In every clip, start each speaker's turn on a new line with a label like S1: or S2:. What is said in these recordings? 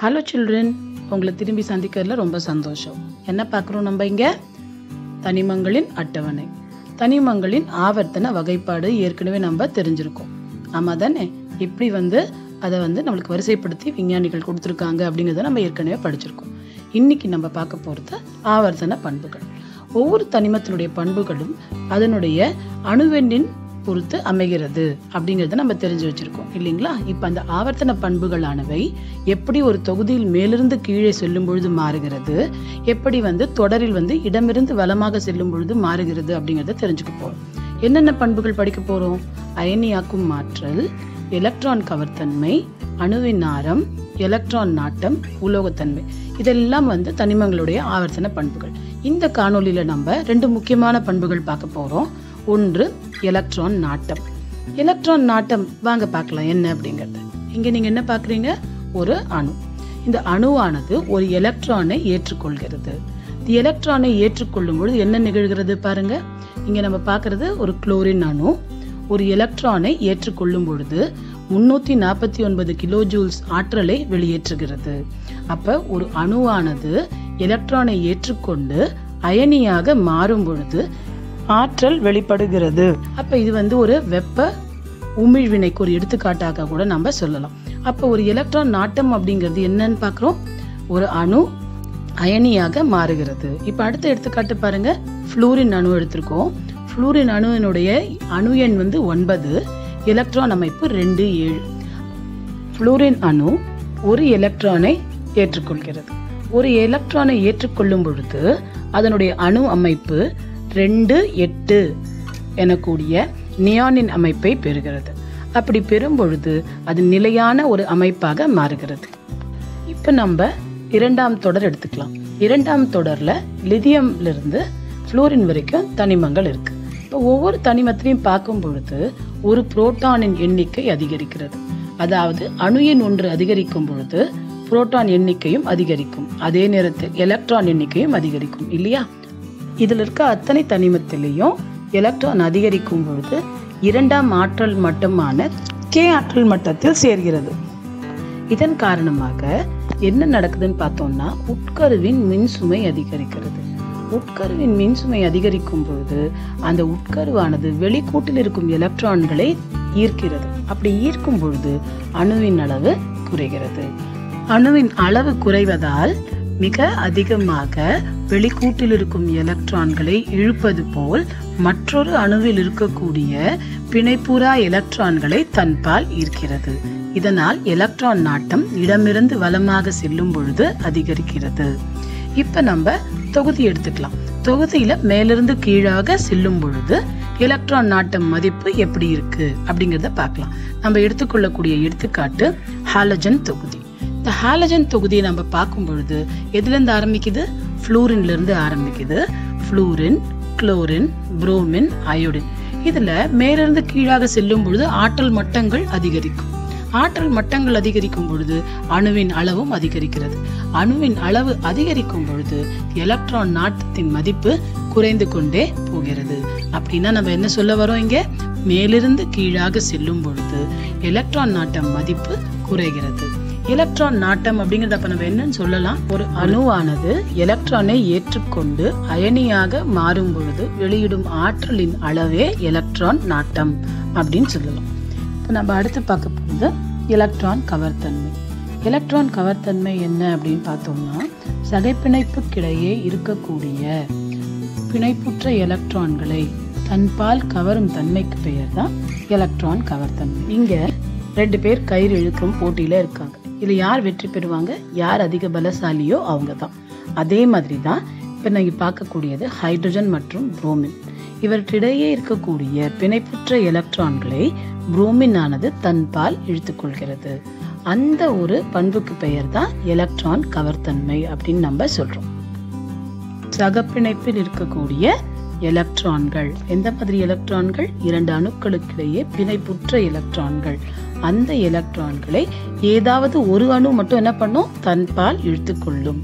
S1: Hello children, உங்களை திரும்பி சந்திக்கிறதுல ரொம்ப சந்தோஷம். என்ன பார்க்குறோம் நம்ம இங்கே? தனிமங்களின் அட்டவணை. தனிமங்களின் ஆவர்த்தன வகைப்பாடு ஏற்கனவே நம்ம தெரிஞ்சிருக்கோம். ஆமாம் தானே? இப்படி அதை நம்மளுக்கு வரிசைப்படுத்தி விஞ்ஞானிகள் கொடுத்துருக்காங்க அப்படிங்கிறத நம்ம ஏற்கனவே படிச்சிருக்கோம். இன்னைக்கு நம்ம பார்க்க போகிறது ஆவர்த்தன பண்புகள். ஒவ்வொரு தனிமத்தினுடைய பண்புகளும் அதனுடைய அணுவெண்ணின் பொறுத்து அமைகிறது அப்படிங்கிறத நம்ம தெரிஞ்சு வச்சிருக்கோம் இல்லைங்களா? இப்போ அந்த ஆவர்த்தன பண்புகளானவை எப்படி ஒரு தொகுதியில் மேலிருந்து கீழே செல்லும் பொழுது மாறுகிறது, எப்படி தொடரில் இடமிருந்து வலமாக செல்லும் பொழுது மாறுகிறது அப்படிங்கிறத தெரிஞ்சுக்க போறோம். என்னென்ன பண்புகள் படிக்க போறோம்? அயனியாக்கும் ஆற்றல், எலக்ட்ரான் கவர்த்தன்மை, அணுவின் ஆரம், எலக்ட்ரான் நாட்டம், உலோகத்தன்மை. இதெல்லாம் தனிமங்களுடைய ஆவர்த்தன பண்புகள். இந்த காணொலியில நம்ம ரெண்டு முக்கியமான பண்புகள் பார்க்க போறோம். ஒன்று எலக்ட்ரான் நாட்டம். எலக்ட்ரான் நாட்டம் வாங்க பார்க்கலாம் என்ன அப்படிங்கிறது. இங்க நீங்க என்ன பார்க்குறீங்க? ஒரு அணு. இந்த அணுவானது ஒரு எலக்ட்ரானை ஏற்றுக்கொள்கிறது. இந்த எலக்ட்ரானை ஏற்றுக்கொள்ளும் பொழுது என்ன நிகழ்கிறது பாருங்க. இங்க நம்ம பார்க்கறது ஒரு குளோரின் அணு. ஒரு எலக்ட்ரானை ஏற்றுக்கொள்ளும் பொழுது 349 கிலோ ஜூல்ஸ் ஆற்றலை வெளியேற்றுகிறது. அப்ப ஒரு அணுவானது எலக்ட்ரானை ஏற்றுக்கொண்டு அயனியாக மாறும் பொழுது ஆற்றல் வெளிப்படுகிறது. அப்ப இது ஒரு வெப்ப உமிழ்வினைக்கு ஒரு எடுத்துக்காட்டாக கூட நம்ம சொல்லலாம். அப்ப ஒரு எலக்ட்ரான் நாட்டம் அப்படிங்கிறது என்னன்னு பார்க்கிறோம். ஒரு அணு அயனியாக மாறுகிறது. இப்ப அடுத்த எடுத்துக்காட்டு பாருங்க. புளூரின் அணு எடுத்திருக்கோம். புளூரின் அணுவினுடைய அணு எண் 9, எலக்ட்ரான் அமைப்பு 2, 7. புளூரின் அணு ஒரு எலக்ட்ரானை ஏற்றுக்கொள்கிறது. ஒரு எலக்ட்ரானை ஏற்றுக்கொள்ளும் பொழுது அதனுடைய அணு அமைப்பு 2, 8 எனக்கூடிய நியானின் அமைப்பை பெறுகிறது. அப்படி பெறும் பொழுது அது நிலையான ஒரு அமைப்பாக மாறுகிறது. இப்ப நம்ம இரண்டாம் தொடர் எடுத்துக்கலாம். இரண்டாம் தொடர்ல லிதியம்ல இருந்து புளோரின் வரைக்கும் தனிமங்கள் இருக்கு. இப்போ ஒவ்வொரு தனிமத்திலையும் பார்க்கும் பொழுது ஒரு புரோட்டானின் எண்ணிக்கை அதிகரிக்கிறது. அதாவது அணு எண் 1 அதிகரிக்கும் பொழுது புரோட்டான் எண்ணிக்கையும் அதிகரிக்கும். அதே நேரத்தில் எலக்ட்ரான் எண்ணிக்கையும் அதிகரிக்கும் இல்லையா? இதுல இருக்க அத்தனை தனிமத்திலையும் எலக்ட்ரான் அதிகரிக்கும் பொழுது இரண்டாம் ஆற்றல் மட்டமான கே ஆற்றல் மட்டத்தில் சேர்கிறது. இதன் காரணமாக என்ன நடக்குதுன்னு பார்த்தோம்னா உட்கருவின் மின்சுமை அதிகரிக்கிறது. உட்கருவின் மின்சுமை அதிகரிக்கும் பொழுது அந்த உட்கருவானது வெளிக்கூட்டில் இருக்கும் எலக்ட்ரான்களை ஈர்க்கிறது. அப்படி ஈர்க்கும் பொழுது அணுவின் அளவு குறைகிறது. அணுவின் அளவு குறைவதால் மிக அதிகமாக வெளிக்கூட்டில் இருக்கும் எலக்ட்ரான்களை இழுப்பது போல் மற்றொரு அணுவில் இருக்கக்கூடிய பிணைப்புறா எலக்ட்ரான்களை தன்பால் ஈர்க்கிறது. இதனால் எலக்ட்ரான் நாட்டம் இடமிருந்து வலமாக செல்லும் பொழுது அதிகரிக்கிறது. இப்ப நம்ம தொகுதி எடுத்துக்கலாம். தொகுதியில மேலிருந்து கீழாக செல்லும் பொழுது எலக்ட்ரான் நாட்டம் மதிப்பு எப்படி இருக்கு அப்படிங்கிறத பார்க்கலாம். நம்ம எடுத்துக்கொள்ளக்கூடிய எடுத்துக்காட்டு ஹாலஜன் தொகுதி. இந்த ஹாலஜன் தொகுதியை நம்ம பார்க்கும் பொழுது எதுல இருந்து ஆரம்பிக்குது? புளூரின்ல இருந்து ஆரம்பிக்குது. Fluorine, chlorine, bromine, iodine. இதுல மேலிருந்து கீழாக செல்லும் பொழுது ஆற்றல் மட்டங்கள் அதிகரிக்கும். ஆற்றல் மட்டங்கள் அதிகரிக்கும் பொழுது அணுவின் அளவும் அதிகரிக்கிறது. அணுவின் அளவு அதிகரிக்கும் பொழுது எலக்ட்ரான் நாட்டத்தின் மதிப்பு குறைந்து கொண்டே போகிறது. அப்படின்னா நம்ம என்ன சொல்ல வரோம் இங்க? மேலிருந்து கீழாக செல்லும் பொழுது எலக்ட்ரான் நாட்டம் மதிப்பு குறைகிறது. எலக்ட்ரான் நாட்டம் அப்படிங்கறத அப்ப நம்ம என்னன்னு சொல்லலாம்? ஒரு அணுவானது எலக்ட்ரானை ஏற்றுக்கொண்டு அயனியாக மாறும் பொழுது வெளியிடும் ஆற்றலின் அளவே எலக்ட்ரான் நாட்டம் அப்படின்னு சொல்லலாம். இப்ப நம்ம அடுத்து பார்க்க போறது எலக்ட்ரான் கவர்த்தன்மை. எலக்ட்ரான் கவர்த்தன்மை என்ன அப்படின்னு பார்த்தோம்னா சகைப்பிணைப்புக்கிடையே இருக்கக்கூடிய பிணைப்புற்ற எலக்ட்ரான்களை தன்பால் கவரும் தன்மைக்கு பெயர் தான் எலக்ட்ரான் கவர்த்தன்மை. இங்க 2 பேர் கயிறு இழுக்கும் போட்டியில இருக்காங்க. இதுல யார் வெற்றி பெறுவாங்க? யார் அதிக பலசாலியோ அவங்க தான். அதே மாதிரி தான் இப்ப நீங்க பார்க்கக்கூடியது ஹைட்ரஜன் மற்றும் புரோமின். இவற்றிடையே இருக்கக்கூடிய பிணைப்புற்ற எலக்ட்ரான்களை புரோமின் ஆனது தன்பால் இழுத்துக்கொள்கிறது. அந்த ஒரு பண்புக்கு பெயர் தான் எலக்ட்ரான் கவர்த்தன்மை அப்படின்னு நம்ம சொல்றோம். சகப்பிணைப்பில் இருக்கக்கூடிய எலக்ட்ரான்கள் எந்த மாதிரி எலக்ட்ரான்கள்? 2 அணுக்களுக்கிடையே பிணைப்புற்ற எலக்ட்ரான்கள். அந்த எலக்ட்ரான்களை ஏதாவது ஒரு அணு மட்டும் என்ன பண்ணும்? தன்பால் இழுத்துக்கொள்ளும்.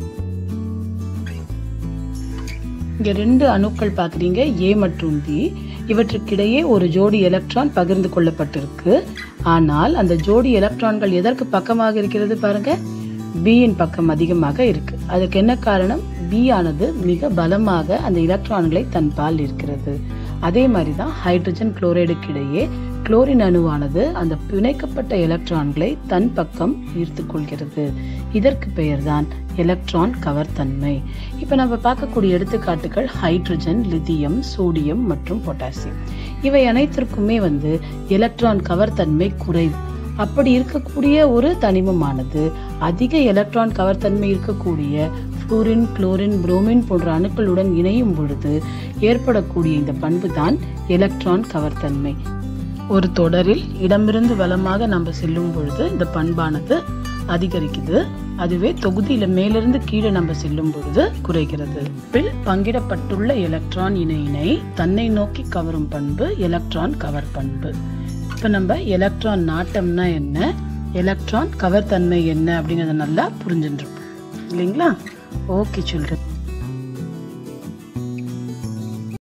S1: இங்க 2 அணுக்கள் பாக்குறீங்க, ஏ மற்றும் பி. இவற்றுக்கிடையே ஒரு ஜோடி எலக்ட்ரான் பகிர்ந்து கொள்ளப்பட்டிருக்கு. ஆனால் அந்த ஜோடி எலக்ட்ரான்கள் எதற்கு பக்கமாக இருக்கிறது பாருங்க? பியின் பக்கம் அதிகமாக இருக்கு. அதுக்கு என்ன காரணம்? பி ஆனது மிக பலமாக அந்த எலக்ட்ரான்களை தன் பால் இருக்கிறது. அதே மாதிரி தான் ஹைட்ரஜன் குளோரைடுக்கு இடையே குளோரின் அணுவானது அந்த பிணைக்கப்பட்ட எலக்ட்ரான்களை தன் பக்கம் ஈர்த்து கொள்கிறது. இதற்கு பெயர்தான் எலக்ட்ரான் கவர்தன்மை. இப்ப நம்ம பார்க்கக்கூடிய எடுத்துக்காட்டுகள் ஹைட்ரஜன், லித்தியம், சோடியம் மற்றும் பொட்டாசியம். இவை அனைத்திற்குமே எலக்ட்ரான் கவர்தன்மை குறைவு. அப்படி இருக்கக்கூடிய ஒரு தனிமமானது அதிக எலக்ட்ரான் கவர்தன்மை இருக்கக்கூடிய புளூரின், குளோரின், புரோமின் போன்ற அணுக்களுடன் இணையும் பொழுது ஏற்படக்கூடிய இந்த பண்பு தான் எலக்ட்ரான் கவர்தன்மை. ஒரு தொடரில் இடமிருந்து வலமாக நம்ம செல்லும் பொழுது இந்த பண்பானது அதிகரிக்குது. அதுவே தொகுதியில மேலிருந்து கீழே நம்ம செல்லும் பொழுது குறைகிறது. பங்கிடப்பட்டுள்ள எலக்ட்ரான் இணையினை தன்னை நோக்கி கவரும் பண்பு எலக்ட்ரான் கவர் பண்பு. இப்ப நம்ம எலக்ட்ரான் நாட்டம்னா என்ன, எலக்ட்ரான் கவர் தன்மை என்ன அப்படிங்கறத நல்லா புரிஞ்சுட்டு இருக்கோம் இல்லைங்களா? Okay children.